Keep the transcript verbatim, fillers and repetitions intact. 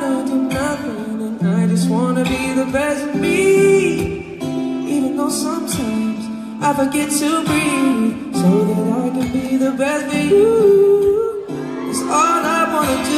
rather do nothing, and I just wanna be the best of me. Even though sometimes I forget to breathe, so that I can be the best for you. It's all I wanna do.